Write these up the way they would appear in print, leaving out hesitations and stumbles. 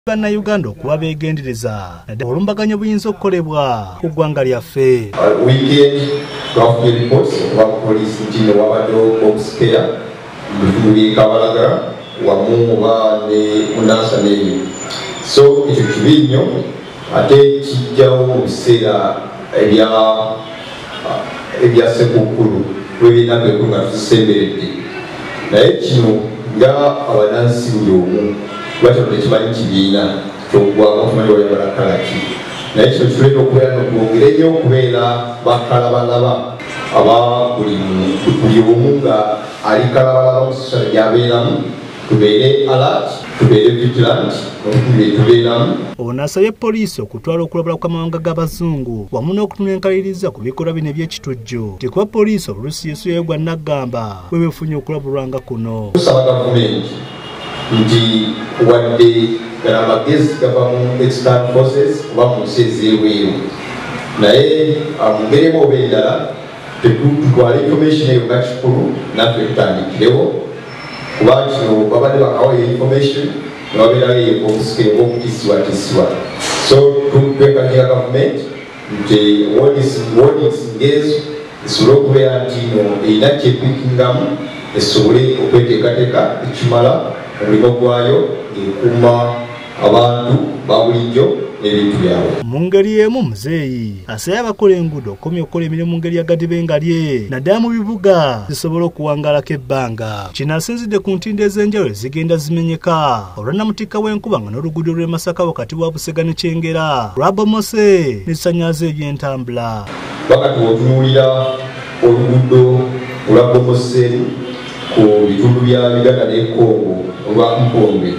Bannayuganda okuba beegendereza naddala olumbaganya buyinza okukolebwa ku ggwanga lyaffe. Weekend twafunye reports okuva ku poliisi nti wabaddewo obusikeya mu bitundu by'e Kabalagala wamu oba ne Munansana eyo. So ekyo kibi nnyo ate kijjawo mu biseera ebya Ssekukkulu w'ebinaku ebikulu nga tuzisemberedde. Naye kino nga abannansi buli omu batyo tekimanyi kibiina kyoggwako tumanyi oyagala kala ki. Naye kino kireeta okubeera n'okwongera ennyo okubeera bakalabalaba aba buli omu nga ali kalabalaba mu sosiyete gy'abeeramu. Tubeere alert, tubeere vigilant, tubeeramu. Ono asabye poliisi okutwala okulabula kw'amawanga g'abazungu wamu n'okutunenkaliriza ku bikolwa bino eby'ekitujju. Tekuba poliisi oluusi yeesuyayo gwa naggamba bwe beefunye okulabulwanga kuno. Tusaba gavumenti nti wadde gala amagezi gava mu external forces oba mu nsi ez'ebweru, naye mu ngeri emu oba endala tutwale information eyo nga kikulu naffe tutandikirewo kuba kino babadde bakawa information nebabeerayo obusike obw'okutiisibwatiisibwa. So twekanira gavumenti nti warnings ngezo esobole okubeera nti erina kyekwikingamu esobole okweteekateeka ekimala omulimu gwayo ekuuma abantu ba bulijjo n'ebintu byabwe. Mu ngeri emu muzeeyi asabye abakola enguudo okomya okukola emirimu mu ngeri ya gadibengalye naddala mu bibuga zisobole okuwangalako ebbanga. Kino asinzidde ku ntindo ez'enjawulo ezigenda zimenyeka olw'annamutikka w'enkuba nga n'oluguudo lw'e Masaka wakati wa Busega ne Kyengera lwabomose n'essanyaza eby'entambula. Wakati w'otunuulira oluguudo olwabomose ku bitundu bya Biganda ne Congo olwa Mpombe,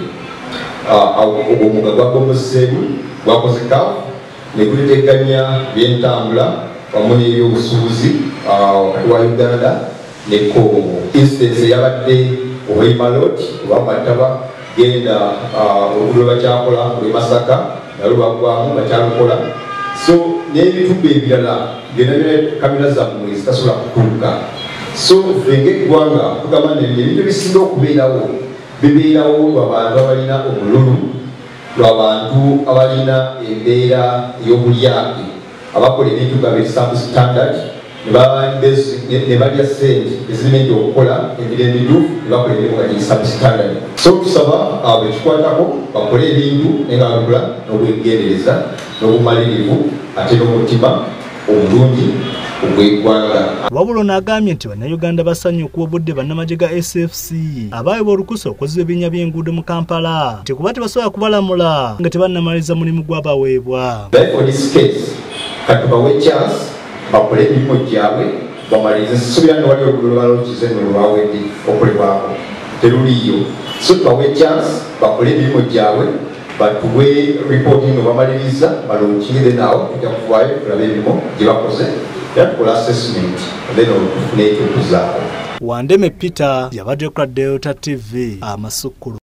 omuga gwabomosemu gwakoze kafu ne guteteganya by'entambula wamu n'ebyobusuubuzi wakati wa Uganda ne Congo. Instance yabadde Oimalot oba Mataba genda oluguudo bakyakola olw'e Masaka nalwo lwaggwamu bakyalukola. So n'ebitundu ebirala byonna kamera zammwe zitasobola kutuuka. So ffe ng'eggwanga tugamba nti ebintu bisinga okubeerawo bibeerawo lw'abantu abalina omululu, lw'abantu abalina embeera y'obulyake abakola ebintu nga beesambu standard ne balya ssente ezirina nti okukola emirimu emituufu ne bakola emirimu nga giisambu standard. So tusaba bekikwatako bakole ebintu naye nga babikola n'obwegendereza n'obumalirivu ate n'omutima omulungi ogw'eggwanga. Wabula n'agambye nti Bannayuganda basanye okuwa obudde bannamagye ga SFC abaweebwa olukusa okuziba ebinnya by'enguudo mu Kampala nti kuba tebasobola kubalamula nga tebannamaliriza mulimu gw'abaweebwa. For this case kati bawe chance bakole emirimu gyabwe bamalirize. Sisuubira nti wali oluguudo lwalokize nno lwawedde okolebwako teruliyo. So bawe chance bakole emirimu gyabwe batuwe reporting bamaliriza balonkinge naawo tujja kuvaayo tulabe emirimu gye bakoze yakola assessment then okufuna ekyokuzaako. Wandeme Peter yabadde ku Delta TV Amasukulu.